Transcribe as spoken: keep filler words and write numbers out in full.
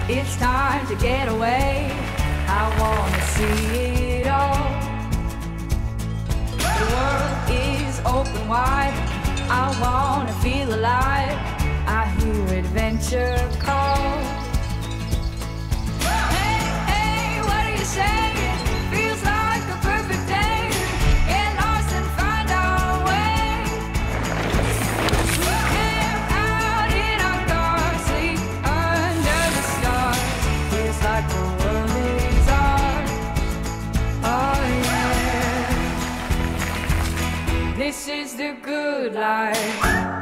It's time to get away. I wanna see it all. The world is open wide. I wanna feel alive. I hear adventure call. Hey, hey, what do you say? Feels like a perfect day. Get lost and find our way. Camp out in our cars, sleep under the stars. Feels like the world is ours. Oh yeah. This is the good life.